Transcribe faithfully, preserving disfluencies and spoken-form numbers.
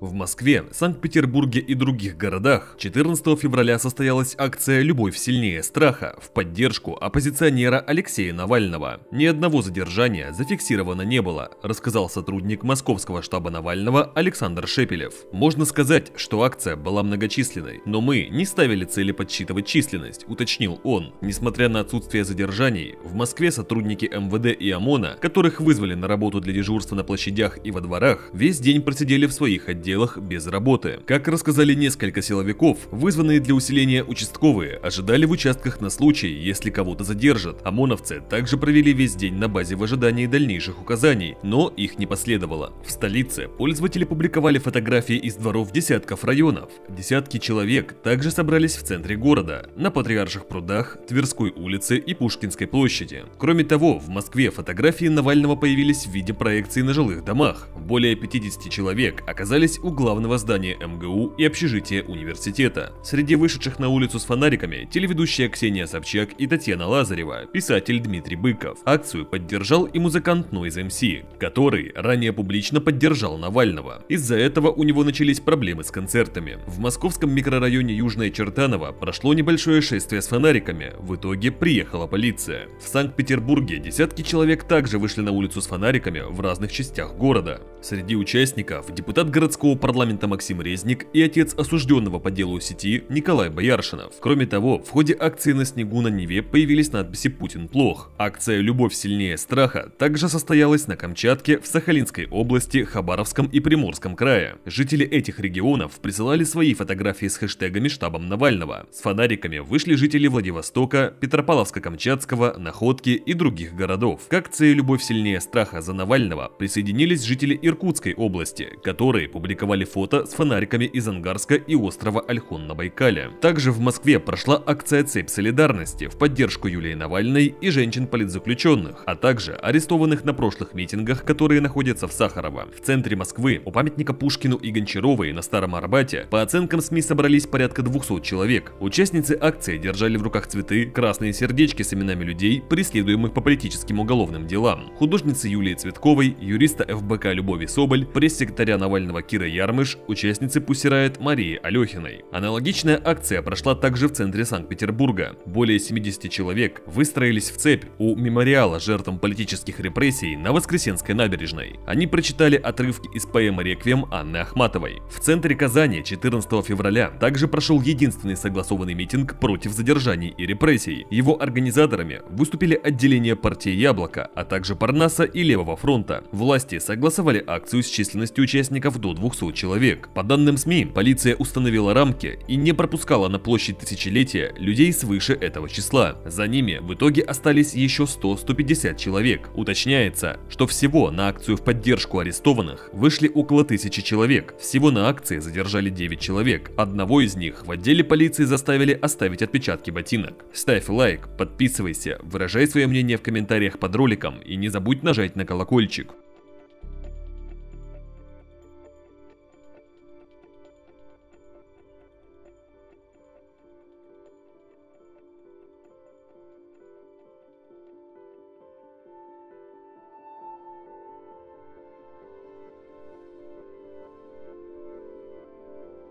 В Москве, Санкт-Петербурге и других городах четырнадцатого февраля состоялась акция «Любовь сильнее страха» в поддержку оппозиционера Алексея Навального. Ни одного задержания зафиксировано не было, рассказал сотрудник московского штаба Навального Александр Шепелев. Можно сказать, что акция была многочисленной, но мы не ставили цели подсчитывать численность, уточнил он. Несмотря на отсутствие задержаний, в Москве сотрудники эм вэ дэ и ОМОНа, которых вызвали на работу для дежурства на площадях и во дворах, весь день просидели в своих отделах без работы. Как рассказали несколько силовиков, вызванные для усиления участковые ожидали в участках на случай, если кого-то задержат. ОМОНовцы также провели весь день на базе в ожидании дальнейших указаний, но их не последовало. В столице пользователи публиковали фотографии из дворов десятков районов. Десятки человек также собрались в центре города, на Патриарших прудах, Тверской улице и Пушкинской площади. Кроме того, в Москве фотографии Навального появились в виде проекций на жилых домах. Более пятидесяти человек оказались у главного здания эм гэ у и общежития университета. Среди вышедших на улицу с фонариками телеведущая Ксения Собчак и Татьяна Лазарева, писатель Дмитрий Быков. Акцию поддержал и музыкант Noise эм си, который ранее публично поддержал Навального. Из-за этого у него начались проблемы с концертами. В московском микрорайоне Южное Чертаново прошло небольшое шествие с фонариками, в итоге приехала полиция. В Санкт-Петербурге десятки человек также вышли на улицу с фонариками в разных частях города. Среди участников депутат городского парламента Максим Резник и отец осужденного по делу сети Николай Бояршинов. Кроме того, в ходе акции на снегу на Неве появились надписи «Путин плох». Акция «Любовь сильнее страха» также состоялась на Камчатке, в Сахалинской области, Хабаровском и Приморском крае. Жители этих регионов присылали свои фотографии с хэштегами штабом Навального. С фонариками вышли жители Владивостока, Петропавловска-Камчатского, Находки и других городов. К акции «Любовь сильнее страха» за Навального присоединились жители Иркутской области, которые публиковали фото с фонариками из Ангарска и острова Ольхон на Байкале. Также в Москве прошла акция «Цепь солидарности» в поддержку Юлии Навальной и женщин-политзаключенных, а также арестованных на прошлых митингах, которые находятся в Сахарово. В центре Москвы у памятника Пушкину и Гончаровой на Старом Арбате по оценкам СМИ собрались порядка двухсот человек. Участницы акции держали в руках цветы, красные сердечки с именами людей, преследуемых по политическим уголовным делам. Художницы Юлии Цветковой, юриста эф бэ ка Любови Соболь, пресс-секретаря Навального Кира Ярмыш, участницы Pussy Riot Марии Алехиной. Аналогичная акция прошла также в центре Санкт-Петербурга. Более семидесяти человек выстроились в цепь у мемориала жертвам политических репрессий на Воскресенской набережной. Они прочитали отрывки из поэмы «Реквием» Анны Ахматовой. В центре Казани четырнадцатого февраля также прошел единственный согласованный митинг против задержаний и репрессий. Его организаторами выступили отделения партии «Яблоко», а также Парнаса и Левого фронта. Власти согласовали акцию с численностью участников до двухсот человек. По данным СМИ, полиция установила рамки и не пропускала на площадь Тысячелетия людей свыше этого числа. За ними в итоге остались еще сто — сто пятьдесят человек. Уточняется, что всего на акцию в поддержку арестованных вышли около тысячи человек. Всего на акции задержали девять человек. Одного из них в отделе полиции заставили оставить отпечатки ботинок. Ставь лайк, подписывайся, выражай свое мнение в комментариях под роликом и не забудь нажать на колокольчик.